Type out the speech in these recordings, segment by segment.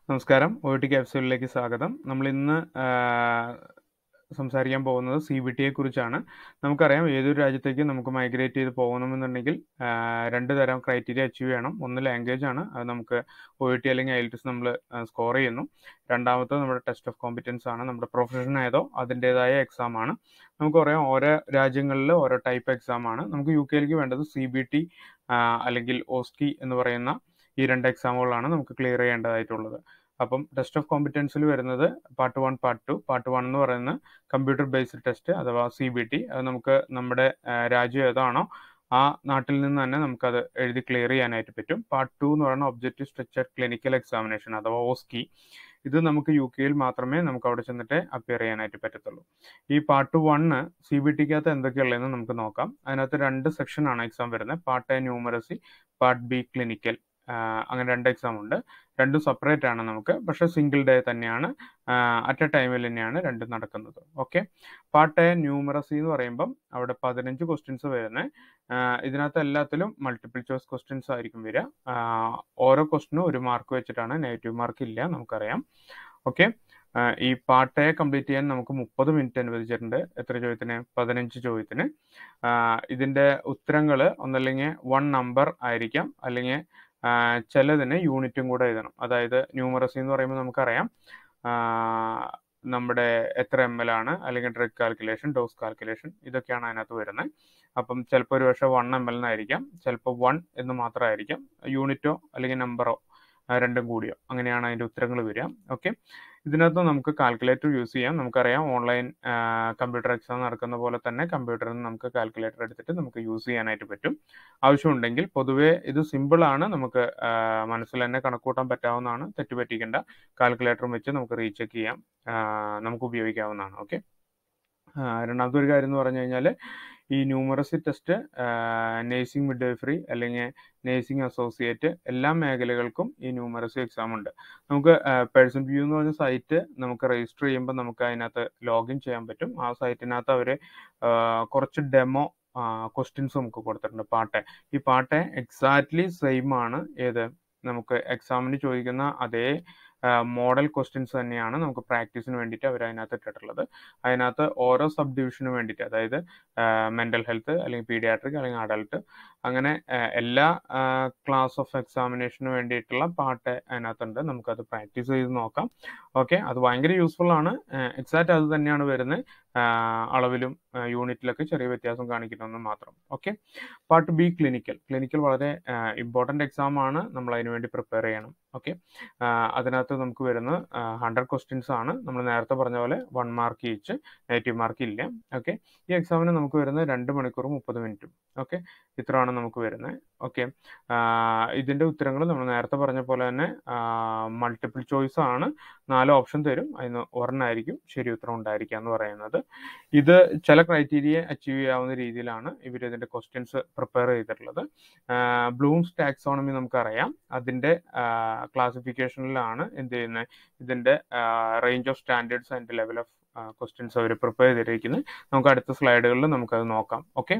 നമസ്കാരം. ക്യാപ്സ്യൂളിലേക്ക് സ്വാഗതം. നമ്മൾ ഇന്ന് സംസാരിക്കാൻ പോകുന്നത് CBT കുറിച്ചാണ്. നമുക്കറിയാം ഏതൊരു രാജ്യത്തേക്ക് നമുക്ക് മൈഗ്രേറ്റ് ചെയ്ത് പോകണമെന്നുണ്ടെങ്കിൽ രണ്ട് തരം ക്രൈറ്റീരിയ അച്ചീവ് ചെയ്യണം. ഒന്ന് ലാംഗ്വേജ് ആണ്, അത് നമുക്ക് OET അല്ലെങ്കിൽ IELTS നമ്മൾ സ്കോർ ചെയ്യുന്നു. രണ്ടാമത്തത് നമ്മുടെ ടെസ്റ്റ് ഓഫ് കോമ്പറ്റൻസ് ആണ്, നമ്മുടെ പ്രൊഫഷൻ ഏതോ അതിൻ്റെതായ എക്സാം ആണ്. നമുക്കറിയാം ഓരോ രാജ്യങ്ങളിൽ ഓരോ ടൈപ്പ് എക്സാം ആണ്. നമുക്ക് UK വേണ്ടത് CBT അല്ലെങ്കിൽ OSCE എന്ന് പറയുന്ന ഈ രണ്ട് എക്സാമുകളാണ് നമുക്ക് ക്ലിയർ ചെയ്യേണ്ടതായിട്ടുള്ളത്. അപ്പം ടെസ്റ്റ് ഓഫ് കോമ്പറ്റൻസിൽ വരുന്നത് പാർട്ട് 1, പാർട്ട് 2. പാർട്ട് 1 എന്ന് പറയുന്നത് കമ്പ്യൂട്ടർ ബേസ്ഡ് ടെസ്റ്റ് അഥവാ CBT. അത് നമുക്ക് നമ്മുടെ രാജ്യം ഏതാണോ ആ നാട്ടിൽ നിന്ന് തന്നെ നമുക്കത് എഴുതി ക്ലിയർ ചെയ്യാനായിട്ട് പറ്റും. പാർട്ട് 2 എന്ന് പറയുന്ന ഒബ്ജക്റ്റീവ് സ്ട്രക്ചർഡ് ക്ലിനിക്കൽ എക്സാമിനേഷൻ അഥവാ OSCE. ഇത് നമുക്ക് UK മാത്രമേ നമുക്ക് അവിടെ ചെന്നിട്ട് അപ്പിയർ ചെയ്യാനായിട്ട് പറ്റത്തുള്ളൂ. ഈ പാർട്ട് 1 CBTക്കകത്ത് എന്തൊക്കെയുള്ളതെന്ന് നമുക്ക് നോക്കാം. അതിനകത്ത് രണ്ട് സെക്ഷനാണ് എക്സാം വരുന്നത്. Part A numeracy, part B clinical. അങ്ങനെ രണ്ട് എക്സാം ഉണ്ട്. രണ്ടും സെപ്പറേറ്റ് ആണ് നമുക്ക്, പക്ഷെ സിംഗിൾ ഡേ തന്നെയാണ്, അറ്റ് എ ടൈമിൽ തന്നെയാണ് രണ്ടും നടക്കുന്നത്. ഓക്കെ. പാർട്ട് എ ന്യൂമറസി എന്ന് പറയുമ്പം അവിടെ 15 ക്വസ്റ്റ്യൻസ് വരുന്നത്. ഇതിനകത്ത് എല്ലാത്തിലും മൾട്ടിപ്പിൾ ചോയ്സ് ക്വസ്റ്റ്യൻസ് ആയിരിക്കും വരിക. ഓരോ ക്വസ്റ്റിനും 1 മാർക്ക് വെച്ചിട്ടാണ്, നെഗറ്റീവ് മാർക്ക് ഇല്ല, നമുക്കറിയാം. ഓക്കെ. ഈ പാർട്ട് എ കംപ്ലീറ്റ് ചെയ്യാൻ നമുക്ക് 30 മിനിറ്റ് അനുവദിച്ചിട്ടുണ്ട്. എത്ര ചോദ്യത്തിന്? 15 ചോദ്യത്തിന്. ഇതിന്റെ ഉത്തരങ്ങൾ ഒന്നല്ലെങ്കിൽ 1 നമ്പർ ആയിരിക്കാം, അല്ലെങ്കിൽ ചിലതിന് യൂണിറ്റും കൂടെ എഴുതണം. അതായത് ന്യൂമറസി എന്ന് പറയുമ്പോൾ നമുക്കറിയാം നമ്മുടെ എത്ര ML ആണ്, അല്ലെങ്കിൽ ഡ്രഗ് കാൽക്കുലേഷൻ, ഡോസ് കാൽക്കുലേഷൻ, ഇതൊക്കെയാണ് അതിനകത്ത് വരുന്നത്. അപ്പം ചിലപ്പോൾ ഒരു പക്ഷേ 1 ML എന്നായിരിക്കാം, ചിലപ്പോൾ 1 എന്ന് മാത്രമായിരിക്കാം. യൂണിറ്റോ അല്ലെങ്കിൽ നമ്പറോ രണ്ടും കൂടിയോ, അങ്ങനെയാണ് അതിൻ്റെ ഉത്തരങ്ങൾ വരിക. ഓക്കെ. ഇതിനകത്ത് നമുക്ക് കാൽക്കുലേറ്റർ യൂസ് ചെയ്യാം. നമുക്കറിയാം ഓൺലൈൻ കമ്പ്യൂട്ടർ എക്സാം നടക്കുന്ന പോലെ തന്നെ കമ്പ്യൂട്ടറിൽ നിന്ന് നമുക്ക് കാൽക്കുലേറ്റർ എടുത്തിട്ട് നമുക്ക് യൂസ് ചെയ്യാനായിട്ട് പറ്റും. ആവശ്യമുണ്ടെങ്കിൽ പൊതുവേ ഇത് സിമ്പിളാണ്, നമുക്ക് മനസ്സിൽ തന്നെ കണക്കൂട്ടാൻ പറ്റാവുന്നതാണ്. തെറ്റുപറ്റിക്കേണ്ട. കാൽക്കുലേറ്ററും വെച്ച് നമുക്ക് റീചെക്ക് ചെയ്യാം, നമുക്ക് ഉപയോഗിക്കാവുന്നതാണ്. ഓക്കെ. രണ്ടാമത്തെ ഒരു കാര്യം എന്ന് പറഞ്ഞു കഴിഞ്ഞാൽ ഈ ന്യൂമറസി ടെസ്റ്റ് നേഴ്സിംഗ് മിഡ്വൈഫറി അല്ലെങ്കിൽ നേഴ്സിംഗ് അസോസിയേറ്റ് എല്ലാ മേഖലകൾക്കും ഈ ന്യൂമറസി എക്സാം ഉണ്ട്. നമുക്ക് പേഴ്സൺ വ്യൂ എന്ന് പറഞ്ഞ സൈറ്റ് നമുക്ക് രജിസ്റ്റർ ചെയ്യുമ്പോൾ നമുക്ക് അതിനകത്ത് ലോഗിൻ ചെയ്യാൻ പറ്റും. ആ സൈറ്റിനകത്ത് അവർ കുറച്ച് ഡെമോ ക്വസ്റ്റ്യൻസ് നമുക്ക് കൊടുത്തിട്ടുണ്ട്. ഈ പാർട്ട് എക്സാക്ട്ലി സെയിം ആണ്. ഏത് നമുക്ക് എക്സാമിന് ചോദിക്കുന്ന അതേ മോഡൽ ക്വസ്റ്റ്യൻസ് തന്നെയാണ് നമുക്ക് പ്രാക്ടീസിന് വേണ്ടിയിട്ട് അവർ അതിനകത്ത് ഇട്ടിട്ടുള്ളത്. അതിനകത്ത് ഓരോ സബ് ഡിവിഷന് വേണ്ടിയിട്ട്, അതായത് മെൻ്റൽ ഹെൽത്ത് അല്ലെങ്കിൽ പീഡിയാട്രിക് അല്ലെങ്കിൽ അഡൾട്ട്, അങ്ങനെ എല്ലാ ക്ലാസ് ഓഫ് എക്സാമിനേഷന് വേണ്ടിയിട്ടുള്ള പാർട്ട് അതിനകത്തുണ്ട്. നമുക്കത് പ്രാക്ടീസ് ചെയ്ത് നോക്കാം. ഓക്കെ. അത് ഭയങ്കര യൂസ്ഫുൾ ആണ്. എക്സാക്റ്റ് അത് തന്നെയാണ് വരുന്നത്. അളവിലും യൂണിറ്റിലൊക്കെ ചെറിയ വ്യത്യാസം കാണിക്കണമെന്ന് മാത്രം. ഓക്കെ. പാർട്ട് B ക്ലിനിക്കൽ വളരെ ഇമ്പോർട്ടൻ്റ് എക്സാം ആണ്. നമ്മൾ അതിന് വേണ്ടി പ്രിപ്പയർ ചെയ്യണം. ഓക്കെ. അതിനകത്ത് നമുക്ക് വരുന്നത് 100 ക്വസ്റ്റ്യൻസ് ആണ്. നമ്മൾ നേരത്തെ പറഞ്ഞ പോലെ 1 മാർക്ക് ഈച്ച്, നെഗറ്റീവ് മാർക്ക് ഇല്ല. ഓക്കെ. ഈ എക്സാമിന് നമുക്ക് വരുന്നത് 2 മണിക്കൂറും 30 മിനിറ്റും. ഓക്കെ. ഇത്രയാണ് നമുക്ക് വരുന്നത്. ഓക്കെ. ഇതിൻ്റെ ഉത്തരങ്ങൾ നമ്മൾ നേരത്തെ പറഞ്ഞ പോലെ തന്നെ മൾട്ടിപ്പിൾ ചോയ്സ് ആണ്. 4 ഓപ്ഷൻ തരും, അതിന് ഒരെണ്ണമായിരിക്കും ശരി ഉത്തരം ഉണ്ടായിരിക്കുക എന്ന് പറയുന്നത്. ഇത് ചില ക്രൈറ്റീരിയ അച്ചീവ് ചെയ്യാവുന്ന രീതിയിലാണ് ഇവർ ഇതിൻ്റെ ക്വസ്റ്റ്യൻസ് പ്രിപ്പയർ ചെയ്തിട്ടുള്ളത്. ബ്ലൂംസ് ടാക്സോണമി നമുക്കറിയാം, അതിൻ്റെ ക്ലാസിഫിക്കേഷനിലാണ് എന്ത് ചെയ്യുന്നത്, ഇതിൻ്റെ range of standards and level of questions അവർ പ്രിപ്പയർ ചെയ്തിരിക്കുന്നത്. നമുക്ക് അടുത്ത സ്ലൈഡുകളിൽ നമുക്കത് നോക്കാം. ഓക്കെ.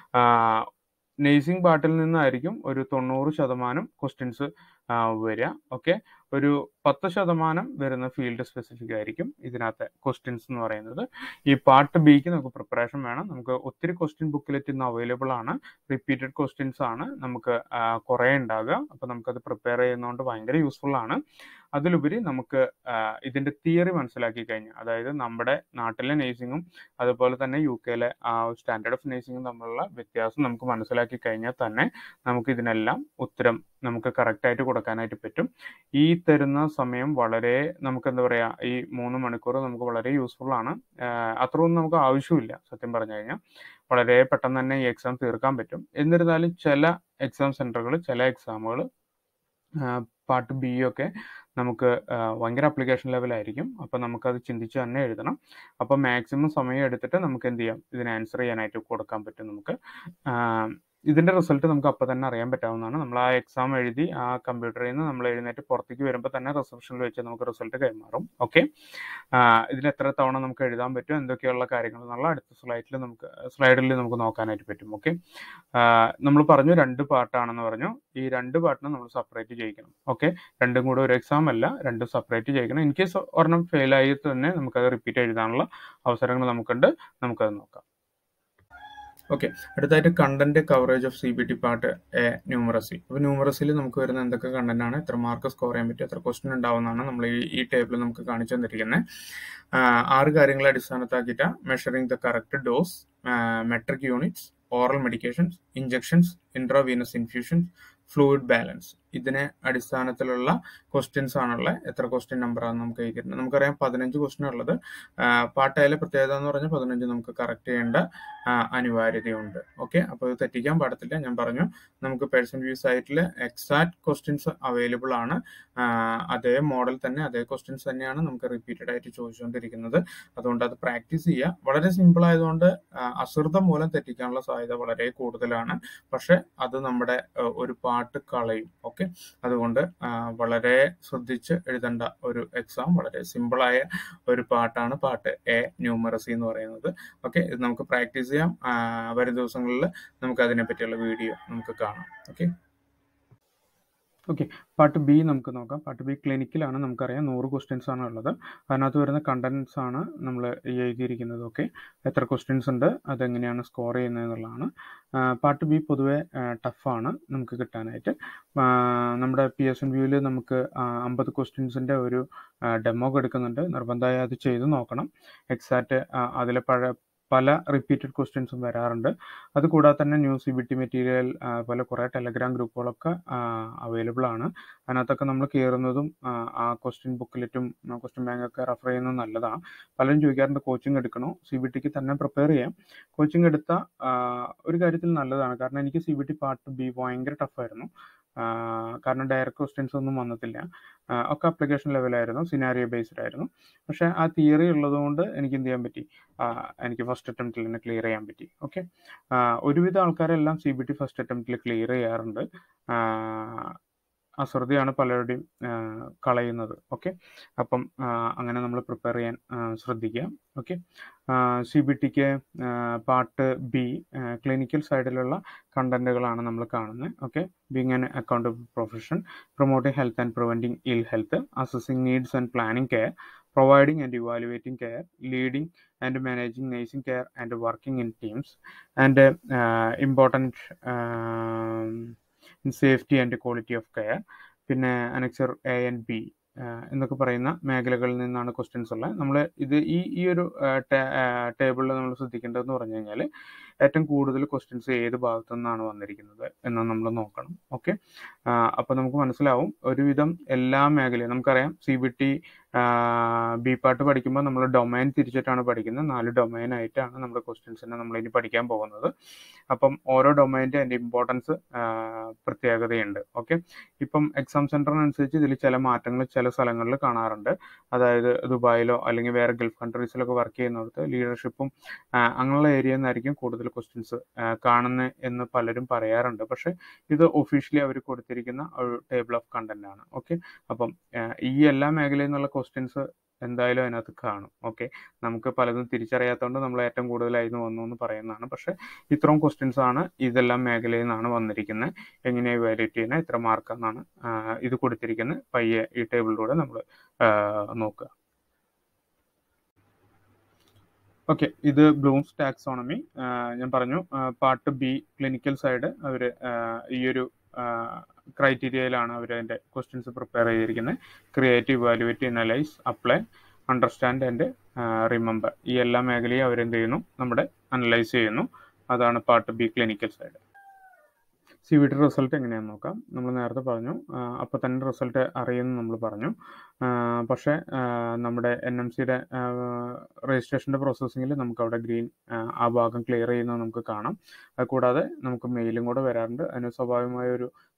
നേഴ്സിംഗ് പാർട്ടിൽ നിന്നായിരിക്കും ഒരു 90% ക്വസ്റ്റ്യൻസ് വരിക. ഓക്കെ. ഒരു 10% വരുന്ന ഫീൽഡ് സ്പെസിഫിക് ആയിരിക്കും ഇതിനകത്തെ ക്വസ്റ്റ്യൻസ് എന്ന് പറയുന്നത്. ഈ പാർട്ട് ബിക്ക് നമുക്ക് പ്രിപ്പറേഷൻ വേണം. നമുക്ക് ഒത്തിരി ക്വസ്റ്റ്യൻ ബുക്കിലെറ്റ് ഇന്ന് അവൈലബിൾ ആണ്. റിപ്പീറ്റഡ് ക്വസ്റ്റ്യൻസ് ആണ് നമുക്ക് കുറേ ഉണ്ടാകുക. അപ്പോൾ നമുക്കത് പ്രിപ്പയർ ചെയ്യുന്നതുകൊണ്ട് ഭയങ്കര യൂസ്ഫുൾ ആണ്. അതിലുപരി നമുക്ക് ഇതിൻ്റെ തിയറി മനസ്സിലാക്കി കഴിഞ്ഞാൽ, അതായത് നമ്മുടെ നാട്ടിലെ നേഴ്സിങ്ങും അതുപോലെ തന്നെ UKയിലെ സ്റ്റാൻഡേർഡ് ഓഫ് നേഴ്സിങ്ങും തമ്മിലുള്ള വ്യത്യാസം നമുക്ക് മനസ്സിലാക്കി കഴിഞ്ഞാൽ തന്നെ നമുക്ക് ഇതിനെല്ലാം ഉത്തരം നമുക്ക് കറക്റ്റായിട്ട് കൊടുക്കാനായിട്ട് പറ്റും. ഈ തരുന്ന സമയം വളരെ നമുക്ക് എന്താ പറയുക, ഈ 3 മണിക്കൂർ നമുക്ക് വളരെ യൂസ്ഫുൾ ആണ്. അത്രയൊന്നും നമുക്ക് ആവശ്യമില്ല സത്യം പറഞ്ഞു കഴിഞ്ഞാൽ. വളരെ പെട്ടെന്ന് തന്നെ ഈ എക്സാം തീർക്കാൻ പറ്റും. എന്നിരുന്നാലും ചില എക്സാം സെൻറ്ററുകൾ, ചില എക്സാമുകൾ പാർട്ട് B ഒക്കെ നമുക്ക് ഭയങ്കര അപ്ലിക്കേഷൻ ലെവലായിരിക്കും. അപ്പോൾ നമുക്കത് ചിന്തിച്ച് തന്നെ എഴുതണം. അപ്പോൾ മാക്സിമം സമയം എടുത്തിട്ട് നമുക്ക് എന്ത് ചെയ്യാം, ഇതിന് ആൻസർ ചെയ്യാനായിട്ട് കൊടുക്കാൻ പറ്റും നമുക്ക്. ഇതിൻ്റെ റിസൾട്ട് നമുക്ക് അപ്പോൾ തന്നെ അറിയാൻ പറ്റാവുന്നതാണ്. നമ്മൾ ആ എക്സാം എഴുതി ആ കമ്പ്യൂട്ടറിൽ നിന്ന് നമ്മൾ എഴുന്നേറ്റ് പുറത്തേക്ക് വരുമ്പോൾ തന്നെ റിസപ്ഷനിൽ വെച്ച് നമുക്ക് റിസൾട്ട് കൈമാറും. ഓക്കെ, ഇതിൽ എത്ര തവണ നമുക്ക് എഴുതാൻ പറ്റും, എന്തൊക്കെയുള്ള കാര്യങ്ങൾ എന്നുള്ള അടുത്ത സ്ലൈഡിൽ നമുക്ക് നോക്കാനായിട്ട് പറ്റും. ഓക്കെ, നമ്മൾ പറഞ്ഞു 2 പാർട്ടാണെന്ന് പറഞ്ഞു. ഈ 2 പാർട്ടിനെ നമ്മൾ സെപ്പറേറ്റ് ചെയ്യിക്കണം. ഓക്കെ, രണ്ടും കൂടെ ഒരു എക്സാം അല്ല, രണ്ടും സെപ്പറേറ്റ് ചെയ്യിക്കണം. ഇൻ കേസ് ഒരെണ്ണം ഫെയിലായി തന്നെ നമുക്കത് റിപ്പീറ്റ് എഴുതാനുള്ള അവസരങ്ങൾ നമുക്കുണ്ട്. നമുക്കത് നോക്കാം. ഓക്കെ, അടുത്തായിട്ട് content coverage of CBT part A numeracy. അപ്പോൾ ന്യൂമറസിയിൽ നമുക്ക് വരുന്ന എന്തൊക്കെ കണ്ടന്റ് ആണ്, എത്ര മാർക്ക് സ്കോർ ചെയ്യാൻ പറ്റും, എത്ര ക്വസ്റ്റ്യൻ ഉണ്ടാവുന്നതാണ് നമ്മൾ ഈ ടേബിളിൽ നമുക്ക് കാണിച്ചു തന്നിരിക്കുന്നത്. 6 കാര്യങ്ങളെ അടിസ്ഥാനത്താക്കിയിട്ട് measuring the correct dose, metric units, oral medications, injections, intravenous infusions, fluid balance. ഇതിനെ അടിസ്ഥാനത്തിലുള്ള ക്വസ്റ്റ്യൻസ് ആണുള്ളത്. എത്ര ക്വസ്റ്റ്യൻ നമ്പർ ആണ് നമുക്ക് എഴുതിയിട്ടുണ്ട്? നമുക്കറിയാം 15 ക്വസ്റ്റ്യൻ ഉള്ളത്. പാർട്ടിലെ പ്രത്യേകത എന്ന് പറഞ്ഞാൽ 15 നമുക്ക് കറക്റ്റ് ചെയ്യേണ്ട അനിവാര്യതയുണ്ട്. ഓക്കെ, അപ്പോൾ ഇത് തെറ്റിക്കാൻ പാടത്തില്ല. ഞാൻ പറഞ്ഞു നമുക്ക് പേഴ്സൺ വ്യൂ സൈറ്റിൽ എക്സാക്ട് ക്വസ്റ്റ്യൻസ് അവൈലബിൾ ആണ്. അതേ മോഡൽ തന്നെ, അതേ ക്വസ്റ്റ്യൻസ് തന്നെയാണ് നമുക്ക് റിപ്പീറ്റഡ് ആയിട്ട് ചോദിച്ചുകൊണ്ടിരിക്കുന്നത്. അതുകൊണ്ട് അത് പ്രാക്ടീസ് ചെയ്യുക. വളരെ സിമ്പിൾ ആയതുകൊണ്ട് അശ്രദ്ധ മൂലം തെറ്റിക്കാനുള്ള സാധ്യത വളരെ കൂടുതലാണ്. പക്ഷെ അത് നമ്മുടെ ഒരു പാർട്ട് കളയും. ഓക്കെ, അതുകൊണ്ട് വളരെ ശ്രദ്ധിച്ച് എഴുതേണ്ട ഒരു എക്സാം, വളരെ സിമ്പിളായ ഒരു പാർട്ടാണ് പാർട്ട് എ ന്യൂമറസി എന്ന് പറയുന്നത്. ഓക്കെ, ഇത് നമുക്ക് പ്രാക്ടീസ് ചെയ്യാം. വരും ദിവസങ്ങളിൽ നമുക്ക് അതിനെ പറ്റിയുള്ള വീഡിയോ നമുക്ക് കാണാം. ഓക്കെ, പാർട്ട് ബി നമുക്ക് നോക്കാം. പാർട്ട് ബി ക്ലിനിക്കിലാണ്. നമുക്കറിയാം 100 ക്വസ്റ്റ്യൻസ് ആണ് ഉള്ളത്. അതിനകത്ത് വരുന്ന കണ്ടന്റ്സ് ആണ് നമ്മൾ എഴുതിയിരിക്കുന്നത്. ഓക്കെ, എത്ര ക്വസ്റ്റ്യൻസ് ഉണ്ട്, അതെങ്ങനെയാണ് സ്കോർ ചെയ്യുന്നത് എന്നുള്ളതാണ്. പാർട്ട് ബി പൊതുവെ ടഫാണ് നമുക്ക് കിട്ടാനായിട്ട്. നമ്മുടെ PSN വ്യൂവിൽ നമുക്ക് 50 ക്വസ്റ്റ്യൻസിൻ്റെ ഒരു ഡെമോ എടുക്കുന്നുണ്ട്. നിർബന്ധമായി അത് ചെയ്ത് നോക്കണം. എക്സാക്റ്റ് അതിലെ പല റിപ്പീറ്റഡ് ക്വസ്റ്റ്യൻസും വരാറുണ്ട്. അതുകൂടാതെ തന്നെ ന്യൂ CBT മെറ്റീരിയൽ പോലെ കുറേ ടെലഗ്രാം ഗ്രൂപ്പുകളൊക്കെ അവൈലബിൾ ആണ്. അതിനകത്തൊക്കെ നമ്മൾ കയറുന്നതും ആ ക്വസ്റ്റ്യൻ ബുക്കിലെറ്റും ക്വസ്റ്റ്യൻ ബാങ്കൊക്കെ റെഫർ ചെയ്യുന്നത് നല്ലതാണ്. പലരും ചോദിക്കാറുണ്ട് കോച്ചിങ് എടുക്കണോ? CBTക്ക് തന്നെ പ്രിപ്പയർ ചെയ്യാം. കോച്ചിങ് എടുത്ത ഒരു കാര്യത്തിൽ നല്ലതാണ്. കാരണം എനിക്ക് CBT പാർട്ട് ബി ഭയങ്കര ടഫായിരുന്നു. കാരണം ഡയറക്റ്റ് ക്വസ്റ്റ്യൻസ് ഒന്നും വന്നിട്ടില്ല. ഒക്കെ അപ്ലിക്കേഷൻ ലെവലായിരുന്നു, സിനാരിയോ ബേസ്ഡ് ആയിരുന്നു. പക്ഷെ ആ തിയറി ഉള്ളതുകൊണ്ട് എനിക്ക് എന്ത് ചെയ്യാൻ പറ്റി, എനിക്ക് ഫസ്റ്റ് അറ്റംപ്റ്റിൽ തന്നെ ക്ലിയർ ചെയ്യാൻ പറ്റി. ഓക്കെ, ഒരുവിധ ആൾക്കാരെല്ലാം CBT ഫസ്റ്റ് അറ്റംപ്റ്റിൽ ക്ലിയർ ചെയ്യാറുണ്ട്. അശ്രദ്ധയാണ് പലരുടെയും കളയുന്നത്. ഓക്കെ, അപ്പം അങ്ങനെ നമ്മൾ പ്രിപ്പയർ ചെയ്യാൻ ശ്രദ്ധിക്കുക. ഓക്കെ, CBTക്ക് പാർട്ട് ബി ക്ലിനിക്കൽ സൈഡിലുള്ള കണ്ടന്റുകളാണ് നമ്മൾ കാണുന്നത്. Okay, being an accountable profession, promoting health and preventing ill health, assessing needs and planning care, providing and evaluating care, leading and managing nursing care and working in teams, and important in safety and quality of care. പിന്നെ annexure A and B എന്നൊക്കെ പറയുന്ന മേഖലകളിൽ നിന്നാണ് questions ഉള്ളത്. നമ്മൾ ഈ ഒരു ടേബിളിൽ നമ്മൾ ശ്രദ്ധിക്കേണ്ടതെന്ന് പറഞ്ഞു കഴിഞ്ഞാൽ ഏറ്റവും കൂടുതൽ ക്വസ്റ്റ്യൻസ് ഏത് ഭാഗത്തു നിന്നാണ് വന്നിരിക്കുന്നത് എന്ന് നമ്മൾ നോക്കണം. ഓക്കെ, അപ്പോൾ നമുക്ക് മനസ്സിലാവും ഒരുവിധം എല്ലാ മേഖലയും. നമുക്കറിയാം CBT ബി പാർട്ട് പഠിക്കുമ്പോൾ നമ്മൾ ഡൊമൈൻ തിരിച്ചിട്ടാണ് പഠിക്കുന്നത്. 4 ഡൊമൈൻ ആയിട്ടാണ് നമ്മുടെ ക്വസ്റ്റ്യൻസിനെ നമ്മളിനി പഠിക്കാൻ പോകുന്നത്. അപ്പം ഓരോ ഡൊമൈൻ്റെ അതിൻ്റെ ഇമ്പോർട്ടൻസ് പ്രത്യേകതയുണ്ട്. ഓക്കെ, ഇപ്പം എക്സാം സെൻറ്ററിനനുസരിച്ച് ഇതിൽ ചില മാറ്റങ്ങൾ ചില സ്ഥലങ്ങളിൽ കാണാറുണ്ട്. അതായത് ദുബായിലോ അല്ലെങ്കിൽ വേറെ ഗൾഫ് കൺട്രീസിലൊക്കെ വർക്ക് ചെയ്യുന്നിടത്ത് ലീഡർഷിപ്പും അങ്ങനെയുള്ള ഏരിയയിൽ നിന്നായിരിക്കും കൂടുതൽ ക്വസ്റ്റ്യൻസ് കാണുന്നത് എന്ന് പലരും പറയാറുണ്ട്. പക്ഷേ ഇത് ഒഫീഷ്യലി അവർ കൊടുത്തിരിക്കുന്ന ഒരു ടേബിൾ ഓഫ് കണ്ടന്റ് ആണ്. ഓക്കെ, അപ്പം ഈ എല്ലാ മേഖലയിൽ നിന്നുള്ള ക്വസ്റ്റ്യൻസ് എന്തായാലും അതിനകത്ത് കാണും. ഓക്കെ, നമുക്ക് പലതും തിരിച്ചറിയാത്തതുകൊണ്ട് നമ്മൾ ഏറ്റവും കൂടുതലായിരുന്നു വന്നു എന്ന് പറയുന്നതാണ്. പക്ഷേ ഇത്രയും ക്വസ്റ്റ്യൻസ് ആണ് ഇതെല്ലാം മേഖലയിൽ നിന്നാണ് വന്നിരിക്കുന്നത്. എങ്ങനെ വാലിഡേറ്റ് ചെയ്യുന്നത്, എത്ര മാർക്കാണെന്നാണ് ഇത് കൊടുത്തിരിക്കുന്നത്. പയ്യെ ഈ ടേബിളിലൂടെ നമ്മൾ നോക്കുക. ഓക്കെ, ഇത് ബ്ലൂംസ് ടാക്സോണമി. ഞാൻ പറഞ്ഞു പാർട്ട് ബി ക്ലിനിക്കൽ സൈഡ് അവർ ഈ ഒരു ക്രൈറ്റീരിയയിലാണ് അവർ അതിൻ്റെ ക്വസ്റ്റ്യൻസ് പ്രിപ്പയർ ചെയ്തിരിക്കുന്നത്. Create, evaluate, analyse, apply, understand and remember. ഈ എല്ലാ മേഖലയും അവരെന്ത് ചെയ്യുന്നു, നമ്മുടെ അനലൈസ് ചെയ്യുന്നു. അതാണ് part B clinical side. CBT result എങ്ങനെയാണെന്ന് നോക്കാം. നമ്മൾ നേരത്തെ പറഞ്ഞു അപ്പോൾ തന്നെ റിസൾട്ട് അറിയുമെന്ന് നമ്മൾ പറഞ്ഞു. പക്ഷേ നമ്മുടെ NMCയുടെ രജിസ്ട്രേഷൻ്റെ പ്രോസസ്സിങ്ങിൽ നമുക്ക് അവിടെ ഗ്രീൻ ആ ഭാഗം ക്ലിയർ ചെയ്യുന്നത് നമുക്ക് കാണാം. അതുകൂടാതെ നമുക്ക് മെയിലും കൂടെ വരാറുണ്ട്. അതിന് സ്വാഭാവികമായ ഒരു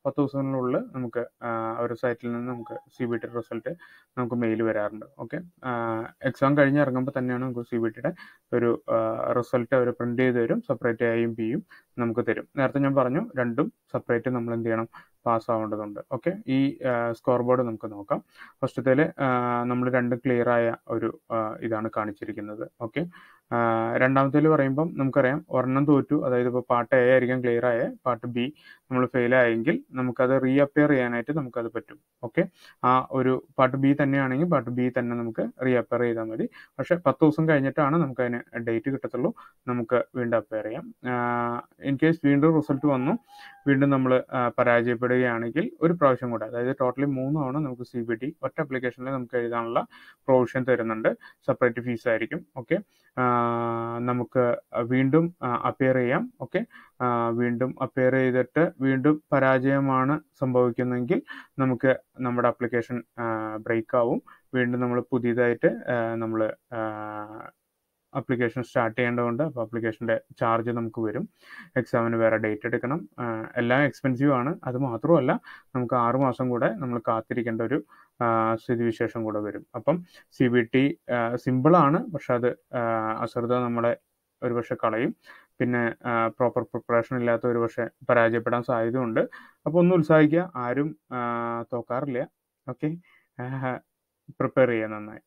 10 ദിവസത്തിനുള്ളിൽ നമുക്ക് ഒരു സൈറ്റിൽ നിന്ന് നമുക്ക് CBT റിസൾട്ട് നമുക്ക് മെയിൽ വരാറുണ്ട്. ഓക്കെ, എക്സാം കഴിഞ്ഞ് ഇറങ്ങുമ്പോൾ തന്നെയാണ് നമുക്ക് CBTയുടെ ഒരു റിസൾട്ട് അവർ പ്രിന്റ് ചെയ്ത് തരും. സെപ്പറേറ്റ് Aയും Bയും നമുക്ക് തരും. നേരത്തെ ഞാൻ പറഞ്ഞു രണ്ടും സെപ്പറേറ്റ് നമ്മൾ എന്ത് ചെയ്യണം, പാസ് ആവേണ്ടതുണ്ട്. ഓക്കെ, ഈ സ്കോർ ബോർഡ് നമുക്ക് നോക്കാം. ഫസ്റ്റത്തേൽ നമ്മൾ രണ്ടും ക്ലിയർ ആയ ഒരു ഇതാണ് കാണിച്ചിരിക്കുന്നത്. ഓക്കെ, രണ്ടാമത്തേൽ പറയുമ്പം നമുക്കറിയാം ഒരെണ്ണം തോറ്റു, അതായത് ഇപ്പോൾ പാർട്ട് A ആയിരിക്കും ക്ലിയർ ആയ, പാർട്ട് B നമ്മൾ ഫെയിൽ ആയെങ്കിൽ നമുക്കത് റീഅപ്പിയർ ചെയ്യാനായിട്ട് നമുക്കത് പറ്റും. ഓക്കെ, ആ ഒരു പാർട്ട് B തന്നെയാണെങ്കിൽ പാർട്ട് B തന്നെ നമുക്ക് റീഅപ്പിയർ ചെയ്താൽ മതി. പക്ഷെ 10 ദിവസം കഴിഞ്ഞിട്ടാണ് നമുക്ക് അതിന് ഡേറ്റ് കിട്ടത്തുള്ളൂ. നമുക്ക് വീണ്ടും അപ്പിയർ ചെയ്യാം. ഇൻ കേസ് വീണ്ടും റിസൾട്ട് വന്നു, വീണ്ടും നമ്മൾ പരാജയപ്പെടുകയാണെങ്കിൽ ഒരു പ്രാവശ്യം കൂടെ, അതായത് ടോട്ടലി 3 തവണ നമുക്ക് CBT ഒറ്റ ആപ്ലിക്കേഷനിൽ നമുക്ക് എഴുതാനുള്ള പ്രൊവിഷൻ തരുന്നുണ്ട്. സെപ്പറേറ്റ് ഫീസ് ആയിരിക്കും. ഓക്കെ, നമുക്ക് വീണ്ടും അപ്പിയർ ചെയ്യാം. ഓക്കെ, വീണ്ടും അപ്പിയർ ചെയ്തിട്ട് വീണ്ടും പരാജയമാണ് സംഭവിക്കുന്നതെങ്കിൽ നമുക്ക് നമ്മുടെ ആപ്ലിക്കേഷൻ ബ്രേക്ക് ആവും. വീണ്ടും നമ്മൾ പുതിയതായിട്ട് നമ്മൾ ആപ്ലിക്കേഷൻ സ്റ്റാർട്ട് ചെയ്യേണ്ടതുണ്ട്. അപ്പോൾ ആപ്ലിക്കേഷൻ്റെ ചാർജ് നമുക്ക് വരും. എക്സാമിന് വേറെ ഡേറ്റ് എടുക്കണം. എല്ലാം എക്സ്പെൻസീവ് ആണ്. അത് മാത്രമല്ല നമുക്ക് 6 മാസം കൂടെ നമ്മൾ കാത്തിരിക്കേണ്ട ഒരു സ്ഥിതിവിശേഷം കൂടെ വരും. അപ്പം CBT സിമ്പിളാണ്, പക്ഷെ അത് അശ്രദ്ധ നമ്മളെ ഒരുപക്ഷെ കളയും. പിന്നെ പ്രോപ്പർ പ്രിപ്പറേഷൻ ഇല്ലാത്ത ഒരുപക്ഷെ പരാജയപ്പെടാൻ സാധ്യതയുണ്ട്. അപ്പോൾ ഒന്ന് ഉത്സാഹിക്കുക, ആരും തോക്കാറില്ല. ഓക്കെ, പ്രിപ്പയർ ചെയ്യുക നന്നായി.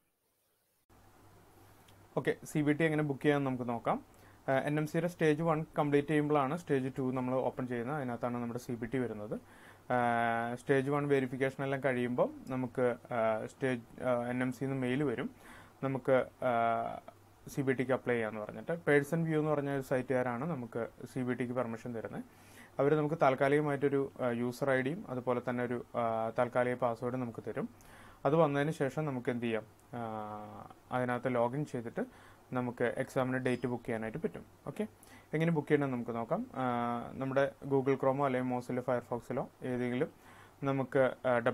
ഓക്കെ, CBT എങ്ങനെ ബുക്ക് ചെയ്യാമെന്ന് നമുക്ക് നോക്കാം. NMCയുടെ സ്റ്റേജ് 1 കംപ്ലീറ്റ് ചെയ്യുമ്പോഴാണ് സ്റ്റേജ് 2 നമ്മൾ ഓപ്പൺ ചെയ്യുന്നത്. അതിനകത്താണ് നമ്മുടെ CBT വരുന്നത്. സ്റ്റേജ് 1 വെരിഫിക്കേഷൻ എല്ലാം കഴിയുമ്പോൾ നമുക്ക് NMCന്ന് മെയിൽ വരും, നമുക്ക് CBTക്ക് അപ്ലൈ ചെയ്യാമെന്ന് പറഞ്ഞിട്ട്. പേഴ്സൺ വ്യൂ എന്ന് പറഞ്ഞ ഒരു സൈറ്റുകാരാണ് നമുക്ക് CBTക്ക് പെർമിഷൻ തരുന്നത്. അവർ നമുക്ക് താൽക്കാലികമായിട്ടൊരു യൂസർ IDയും അതുപോലെ തന്നെ ഒരു താൽക്കാലിക പാസ്വേഡും നമുക്ക് തരും. അത് വന്നതിന് ശേഷം നമുക്ക് എന്ത് ചെയ്യാം, അതിനകത്ത് ലോഗിൻ ചെയ്തിട്ട് നമുക്ക് എക്സാമിന് ഡേറ്റ് ബുക്ക് ചെയ്യാനായിട്ട് പറ്റും. ഓക്കെ, എങ്ങനെ ബുക്ക് ചെയ്യണമെന്ന് നമുക്ക് നോക്കാം. നമ്മുടെ ഗൂഗിൾ ക്രോമോ അല്ലെങ്കിൽ മോസിലോ ഫയർഫോക്സിലോ ഏതെങ്കിലും നമുക്ക്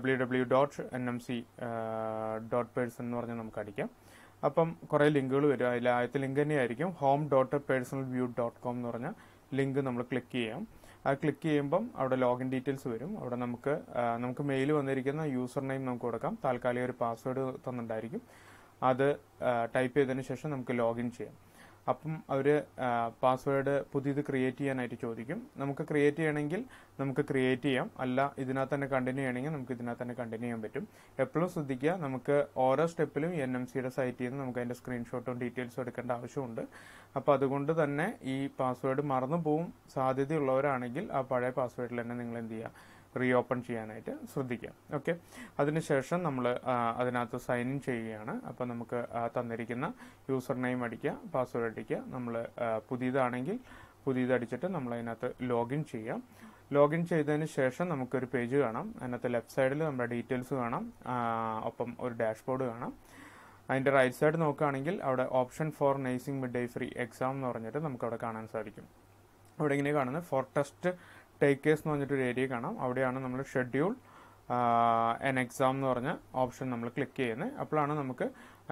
www.nmc.person എന്ന് പറഞ്ഞാൽ നമുക്ക് അടിക്കാം. അപ്പം കുറേ ലിങ്കുകൾ വരും. അതിൽ ആദ്യത്തെ ലിങ്ക് തന്നെയായിരിക്കും home.personalview.com എന്ന് പറഞ്ഞ ലിങ്ക് നമ്മൾ ക്ലിക്ക് ചെയ്യാം. അത് ക്ലിക്ക് ചെയ്യുമ്പം അവിടെ ലോഗിൻ ഡീറ്റെയിൽസ് വരും. അവിടെ നമുക്ക് മെയിൽ വന്നിരിക്കുന്ന യൂസർ നെയിം നമുക്ക് കൊടുക്കാം. താൽക്കാലിക ഒരു പാസ്വേഡ് തന്നിട്ടുണ്ടായിരിക്കും. അത് ടൈപ്പ് ചെയ്തതിന് ശേഷം നമുക്ക് ലോഗിൻ ചെയ്യാം. അപ്പം അവർ പാസ്വേഡ് പുതിയത് ക്രിയേറ്റ് ചെയ്യാനായിട്ട് ചോദിക്കും. നമുക്ക് ക്രിയേറ്റ് ചെയ്യണമെങ്കിൽ നമുക്ക് ക്രിയേറ്റ് ചെയ്യാം, അല്ല ഇതിനകത്ത് തന്നെ കണ്ടിന്യൂ ചെയ്യണമെങ്കിൽ നമുക്ക് ഇതിനകത്ത് തന്നെ കണ്ടിന്യൂ ചെയ്യാൻ പറ്റും. എപ്പോഴും ശ്രദ്ധിക്കുക, നമുക്ക് ഓരോ സ്റ്റെപ്പിലും NMCയുടെ സൈറ്റിൽ നിന്ന് നമുക്ക് അതിൻ്റെ സ്ക്രീൻഷോട്ടും ഡീറ്റെയിൽസും എടുക്കേണ്ട ആവശ്യമുണ്ട്. അപ്പോൾ അതുകൊണ്ട് തന്നെ ഈ പാസ്വേഡ് മറന്നു പോവും സാധ്യതയുള്ളവരാണെങ്കിൽ ആ പഴയ പാസ്വേഡിൽ തന്നെ നിങ്ങൾ എന്ത് ചെയ്യുക, റീഓപ്പൺ ചെയ്യാനായിട്ട് ശ്രദ്ധിക്കുക. ഓക്കെ, അതിനുശേഷം നമ്മൾ അതിനകത്ത് സൈൻ ഇൻ ചെയ്യുകയാണ്. അപ്പോൾ നമുക്ക് തന്നിരിക്കുന്ന യൂസർ നെയിം അടിക്കുക, പാസ്വേഡ് അടിക്കുക. നമ്മൾ പുതിയതാണെങ്കിൽ പുതിയത് അടിച്ചിട്ട് നമ്മൾ അതിനകത്ത് ലോഗിൻ ചെയ്യാം. ലോഗിൻ ചെയ്തതിന് ശേഷം നമുക്കൊരു പേജ് കാണാം. അതിനകത്ത് ലെഫ്റ്റ് സൈഡിൽ നമ്മുടെ ഡീറ്റെയിൽസ് കാണാം, ഒപ്പം ഒരു ഡാഷ്ബോർഡ് കാണാം. അതിൻ്റെ റൈറ്റ് സൈഡ് നോക്കുകയാണെങ്കിൽ അവിടെ option for nursing midwifery exam എന്ന് പറഞ്ഞിട്ട് നമുക്കവിടെ കാണാൻ സാധിക്കും. അവിടെ ഇങ്ങനെ കാണുന്നത് ഫോർ ടെസ്റ്റ് ടേക്കേഴ്സ് എന്ന് പറഞ്ഞിട്ടൊരു ഏരിയ കാണാം. അവിടെയാണ് നമ്മൾ ഷെഡ്യൂൾ എൻ എക്സാം എന്ന് പറഞ്ഞ ഓപ്ഷൻ നമ്മൾ ക്ലിക്ക് ചെയ്യുന്നത്. അപ്പോഴാണ് നമുക്ക്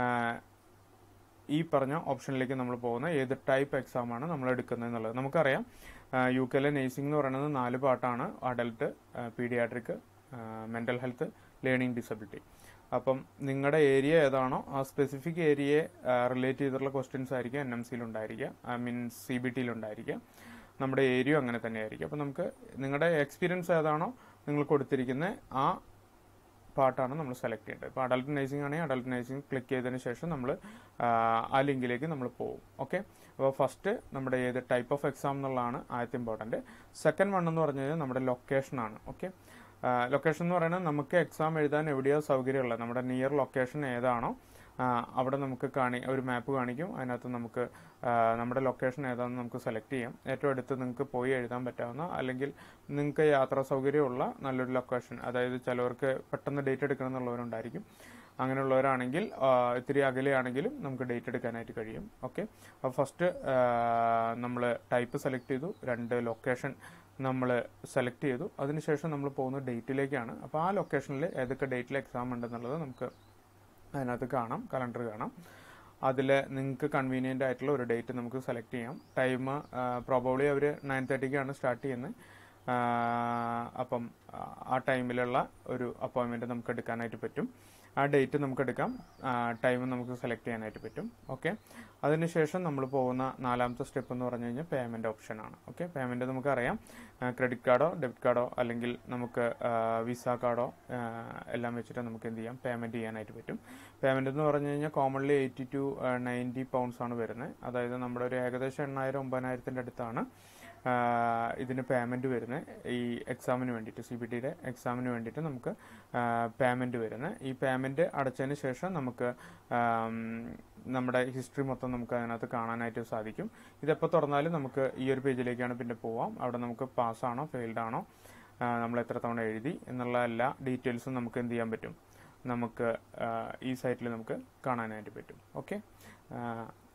ഈ പറഞ്ഞ ഓപ്ഷനിലേക്ക് നമ്മൾ പോകുന്നത്, ഏത് ടൈപ്പ് എക്സാമാണ് നമ്മൾ എടുക്കുന്നത് എന്നുള്ളത്. നമുക്കറിയാം UK നേഴ്സിംഗ് എന്ന് പറയുന്നത് 4 പാർട്ടാണ്: adult, paediatric, mental health, learning disability. അപ്പം നിങ്ങളുടെ ഏരിയ ഏതാണോ ആ സ്പെസിഫിക് ഏരിയയെ റിലേറ്റ് ചെയ്തിട്ടുള്ള ക്വസ്റ്റ്യൻസ് ആയിരിക്കും NMCയിലുണ്ടായിരിക്കുക, CBTയിലുണ്ടായിരിക്കുക. നമ്മുടെ ഏരിയ അങ്ങനെ തന്നെയായിരിക്കും. അപ്പോൾ നമുക്ക് നിങ്ങളുടെ എക്സ്പീരിയൻസ് ഏതാണോ നിങ്ങൾ കൊടുത്തിരിക്കുന്നത് ആ പാർട്ടാണ് നമ്മൾ സെലക്ട് ചെയ്യേണ്ടത്. ഇപ്പോൾ അഡൽട്ട് നഴ്സിംഗ് ആണെങ്കിൽ അഡൽട്ട് നഴ്സിംഗ് ക്ലിക്ക് ചെയ്തതിന് ശേഷം നമ്മൾ ആ ലിങ്കിലേക്ക് നമ്മൾ പോകും. ഓക്കെ, അപ്പോൾ ഫസ്റ്റ് നമ്മുടെ ഏത് ടൈപ്പ് ഓഫ് എക്സാം എന്നുള്ളതാണ് ആദ്യത്തെ ഇമ്പോർട്ടൻറ്റ്. സെക്കൻഡ് വൺ എന്ന് പറഞ്ഞു കഴിഞ്ഞാൽ നമ്മുടെ ലൊക്കേഷനാണ്. ഓക്കെ, ലൊക്കേഷൻ എന്ന് പറയുന്നത് നമുക്ക് എക്സാം എഴുതാൻ എവിടെയോ സൗകര്യമുള്ളത് നമ്മുടെ നിയർ ലൊക്കേഷൻ ഏതാണോ അവിടെ നമുക്ക് ഒരു മാപ്പ് കാണിക്കും. അതിനകത്ത് നമുക്ക് നമ്മുടെ ലൊക്കേഷൻ ഏതാണെന്ന് നമുക്ക് സെലക്ട് ചെയ്യാം. ഏറ്റവും അടുത്ത് നിങ്ങൾക്ക് പോയി എഴുതാൻ പറ്റാവുന്ന, അല്ലെങ്കിൽ നിങ്ങൾക്ക് യാത്രാ സൗകര്യമുള്ള നല്ലൊരു ലൊക്കേഷൻ, അതായത് ചിലവർക്ക് പെട്ടെന്ന് ഡേറ്റ് എടുക്കണം എന്നുള്ളവരുണ്ടായിരിക്കും. അങ്ങനെയുള്ളവരാണെങ്കിൽ ഇത്തിരി അകലെയാണെങ്കിലും നമുക്ക് ഡേറ്റ് എടുക്കാനായിട്ട് കഴിയും. ഓക്കെ, അപ്പോൾ ഫസ്റ്റ് നമ്മൾ ടൈപ്പ് സെലക്ട് ചെയ്തു, 2 ലൊക്കേഷൻ നമ്മൾ സെലക്ട് ചെയ്തു. അതിനുശേഷം നമ്മൾ പോകുന്ന ഡേറ്റിലേക്കാണ്. അപ്പോൾ ആ ലൊക്കേഷനിൽ ഏതൊക്കെ ഡേറ്റിൽ എക്സാം ഉണ്ടെന്നുള്ളത് നമുക്ക് അതിനകത്ത് കാണാം, കലണ്ടർ കാണാം. അതിൽ നിങ്ങൾക്ക് കൺവീനിയൻ്റ് ആയിട്ടുള്ള ഒരു ഡേറ്റ് നമുക്ക് സെലക്ട് ചെയ്യാം. ടൈം പ്രോബബ്ലി അവർ 9:30ക്കാണ് സ്റ്റാർട്ട് ചെയ്യുന്നത്. അപ്പം ആ ടൈമിലുള്ള ഒരു അപ്പോയിൻമെൻറ്റ് നമുക്ക് എടുക്കാനായിട്ട് പറ്റും. ആ ഡേറ്റ് നമുക്ക് എടുക്കാം, ടൈം നമുക്ക് സെലക്ട് ചെയ്യാനായിട്ട് പറ്റും. ഓക്കെ, അതിനുശേഷം നമ്മൾ പോകുന്ന നാലാമത്തെ സ്റ്റെപ്പ് എന്ന് പറഞ്ഞു കഴിഞ്ഞാൽ പേയ്മെൻറ്റ് ഓപ്ഷനാണ്. ഓക്കെ, പേയ്മെൻറ്റ് നമുക്കറിയാം, ക്രെഡിറ്റ് കാർഡോ ഡെബിറ്റ് കാർഡോ അല്ലെങ്കിൽ നമുക്ക് വിസ കാർഡോ എല്ലാം വെച്ചിട്ട് നമുക്ക് എന്ത് ചെയ്യാം, പേയ്മെൻറ്റ് ചെയ്യാനായിട്ട് പറ്റും. പേയ്മെൻറ്റ് എന്ന് പറഞ്ഞു കഴിഞ്ഞാൽ കോമൺലി 80 to 90 pounds ആണ് വരുന്നത്. അതായത് നമ്മുടെ ഒരു ഏകദേശം 8,000-9,000 അടുത്താണ് ഇതിന് പേയ്മെൻറ്റ് വരുന്നത്. ഈ എക്സാമിന് വേണ്ടിയിട്ട്, CBTയുടെ എക്സാമിന് വേണ്ടിയിട്ട് നമുക്ക് പേയ്മെൻറ്റ് വരുന്നത്. ഈ പേയ്മെൻറ്റ് അടച്ചതിന് ശേഷം നമുക്ക് നമ്മുടെ ഹിസ്റ്ററി മൊത്തം നമുക്ക് അതിനകത്ത് കാണാനായിട്ട് സാധിക്കും. ഇതെപ്പോൾ തുറന്നാലും നമുക്ക് ഈ ഒരു പേജിലേക്കാണ് പിന്നെ പോവാം. അവിടെ നമുക്ക് പാസ്സാണോ ഫെയിൽഡ് ആണോ, നമ്മൾ എത്ര തവണ എഴുതി എന്നുള്ള എല്ലാ ഡീറ്റെയിൽസും നമുക്ക് എന്ത് ചെയ്യാൻ പറ്റും, നമുക്ക് ഈ സൈറ്റിൽ നമുക്ക് കാണാനായിട്ട് പറ്റും. ഓക്കെ,